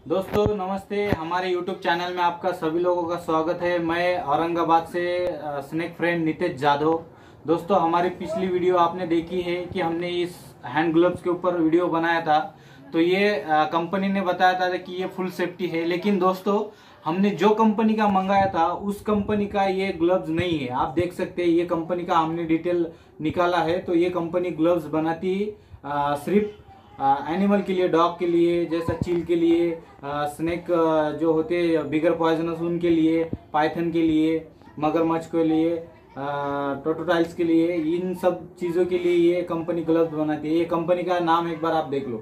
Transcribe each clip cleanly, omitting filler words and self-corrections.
दोस्तों नमस्ते, हमारे YouTube चैनल में आपका सभी लोगों का स्वागत है। मैं औरंगाबाद से स्नेक फ्रेंड नितेश जाधव। दोस्तों हमारी पिछली वीडियो आपने देखी है कि हमने इस हैंड ग्लव्स के ऊपर वीडियो बनाया था। तो ये कंपनी ने बताया था कि ये फुल सेफ्टी है, लेकिन दोस्तों हमने जो कंपनी का मंगाया था उस कंपनी का ये ग्लव्स नहीं है। आप देख सकते हैं ये कंपनी का हमने डिटेल निकाला है। तो ये कंपनी ग्लव्स बनाती सिर्फ एनिमल के लिए, डॉग के लिए, जैसा चील के लिए, स्नेक जो होते हैं बिगर पॉइजनस उनके लिए, पाइथन के लिए, मगरमच्छ के लिए, टोटोटाइल्स के लिए, इन सब चीज़ों के लिए ये कंपनी ग्लव्स बनाती है। ये कंपनी का नाम एक बार आप देख लो।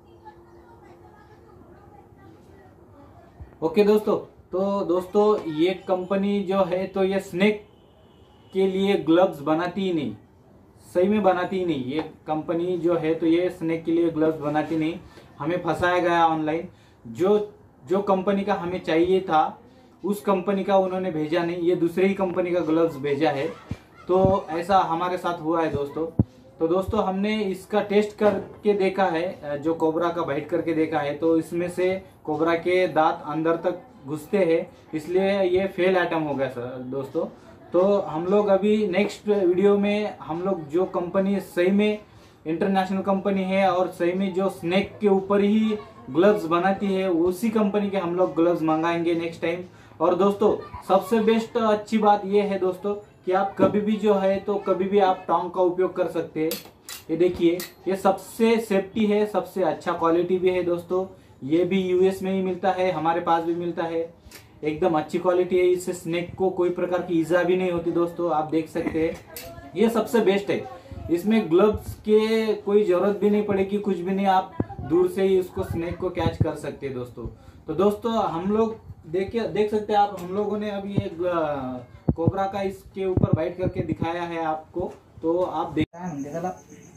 ओके दोस्तों, तो दोस्तों ये कंपनी जो है तो ये स्नेक के लिए ग्लव्स बनाती ही नहीं, सही में बनाती ही नहीं। ये कंपनी जो है तो ये स्नेक के लिए ग्लव्स बनाती नहीं। हमें फंसाया गया ऑनलाइन। जो कंपनी का हमें चाहिए था उस कंपनी का उन्होंने भेजा नहीं, ये दूसरे ही कंपनी का ग्लव्स भेजा है। तो ऐसा हमारे साथ हुआ है दोस्तों। तो दोस्तों हमने इसका टेस्ट करके देखा है, जो कोबरा का बाइट करके देखा है, तो इसमें से कोबरा के दांत अंदर तक घुसते हैं, इसलिए ये फेल आइटम हो गया सर दोस्तों। तो हम लोग अभी नेक्स्ट वीडियो में हम लोग जो कंपनी सही में इंटरनेशनल कंपनी है और सही में जो स्नेक के ऊपर ही ग्लव्स बनाती है उसी कंपनी के हम लोग ग्लव्स मंगाएंगे नेक्स्ट टाइम। और दोस्तों सबसे बेस्ट अच्छी बात ये है दोस्तों कि आप कभी भी जो है तो कभी भी आप टोंग का उपयोग कर सकते हैं। ये देखिए, ये सबसे सेफ्टी है, सबसे अच्छा क्वालिटी भी है दोस्तों। ये भी यूएस में ही मिलता है, हमारे पास भी मिलता है। एकदम अच्छी क्वालिटी है, इससे स्नेक को कोई प्रकार की ईजा भी नहीं होती दोस्तों। आप देख सकते हैं ये सबसे बेस्ट है। इसमें ग्लव्स के कोई जरूरत भी नहीं पड़ेगी, कुछ भी नहीं, आप दूर से ही उसको स्नेक को कैच कर सकते हैं दोस्तों। तो दोस्तों हम लोग देख सकते हैं आप, हम लोगों ने अभी एक कोबरा का इसके ऊपर बाइट करके दिखाया है आपको, तो आप देखा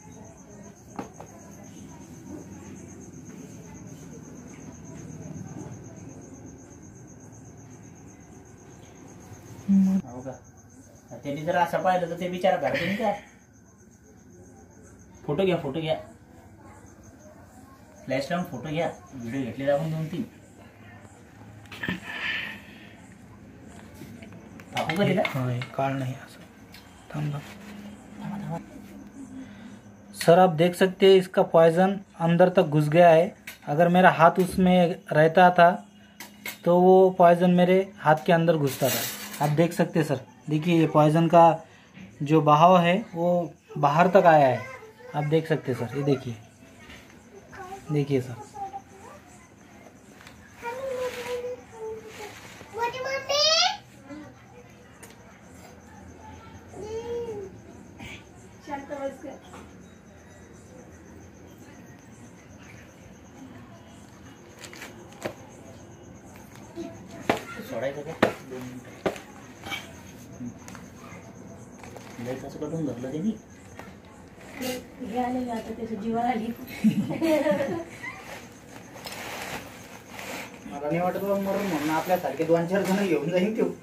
त्यांनी जर असं पाहिलं तर ते बिचारा घडते काय. फोटो घ्या फ्लॅश लावून फोटो घ्या. व्हिडिओ घेतलेला आपण 2-3 आपको करेगा काल नहीं सर। आप देख सकते हैं इसका पॉइजन अंदर तक घुस गया है। अगर मेरा हाथ उसमें रहता था तो वो पॉइजन मेरे हाथ के अंदर घुसता था। आप देख सकते हैं सर, देखिए ये पॉइजन का जो बहाव है वो बाहर तक आया है। आप देख सकते हैं सर, ये देखिए सर। सोडायचं का 2 मिनिटं लय कसं करून धरलं त्यांनी. हे आलेलं आता त्याच्या जीवाला आली. मला नाही वाटत मरून म्हणून आपल्यासारखे 2-4 जण घेऊन जाईल तो।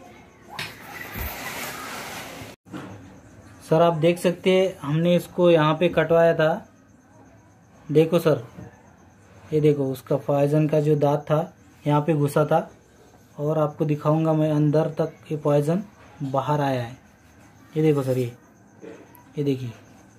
सर आप देख सकते हैं हमने इसको यहाँ पे कटवाया था। देखो सर, ये देखो उसका पॉइजन का जो दांत था यहाँ पे घुसा था, और आपको दिखाऊंगा मैं अंदर तक ये पॉइजन बाहर आया है। ये देखो सर, ये देखिए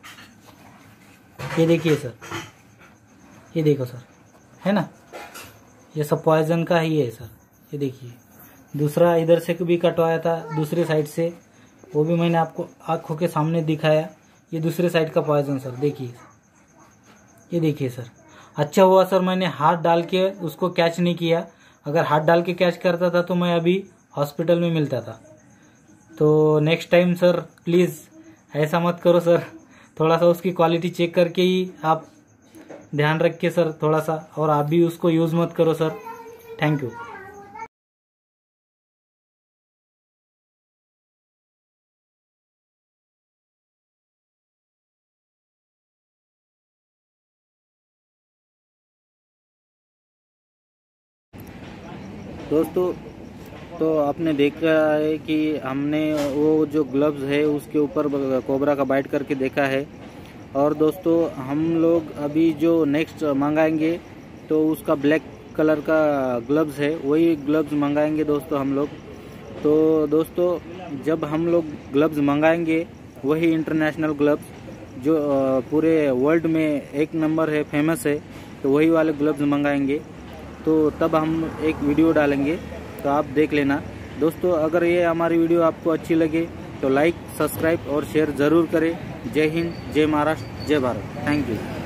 सर, ये देखो सर, है ना, ये सब पॉइजन का ही है सर। ये देखिए दूसरा इधर से भी कटवाया था, दूसरी साइड से, वो भी मैंने आपको आँखों के सामने दिखाया। ये दूसरे साइड का पॉइजन सर, देखिए ये देखिए सर। अच्छा हुआ सर मैंने हाथ डाल के उसको कैच नहीं किया। अगर हाथ डाल के कैच करता था तो मैं अभी हॉस्पिटल में मिलता था। तो नेक्स्ट टाइम सर प्लीज़ ऐसा मत करो सर, थोड़ा सा उसकी क्वालिटी चेक करके ही आप ध्यान रखिए सर थोड़ा सा, और आप भी उसको यूज़ मत करो सर। Thank you. दोस्तों तो आपने देखा है कि हमने वो जो ग्लव्स है उसके ऊपर कोबरा का बाइट करके देखा है। और दोस्तों हम लोग अभी जो नेक्स्ट मंगाएंगे तो उसका ब्लैक कलर का ग्लव्स है वही ग्लव्स मंगाएंगे दोस्तों हम लोग। तो दोस्तों जब हम लोग ग्लव्स मंगाएंगे वही इंटरनेशनल ग्लव्स जो पूरे वर्ल्ड में एक नंबर है, फेमस है, तो वही वाले ग्लव्स मंगाएंगे। तो तब हम एक वीडियो डालेंगे, तो आप देख लेना दोस्तों। अगर ये हमारी वीडियो आपको अच्छी लगे तो लाइक, सब्सक्राइब और शेयर ज़रूर करें। जय हिंद, जय महाराष्ट्र, जय भारत। Thank you.